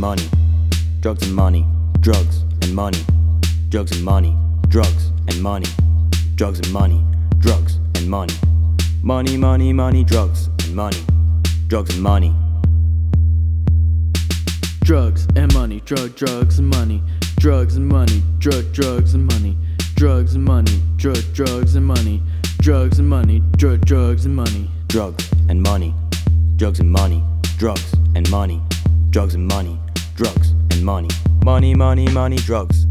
money, drugs and money, drugs and money, drugs and money, drugs and money, drugs and money, drugs and money, money, money, money, drugs and money, drugs and money. Drugs and money, drugs and money, drugs and money, drugs and money, drugs and money, drugs and money, drugs and money, drugs and money, Drugs and money, drugs and money, drugs and money, drugs and money, drugs and money, money, money, money, drugs.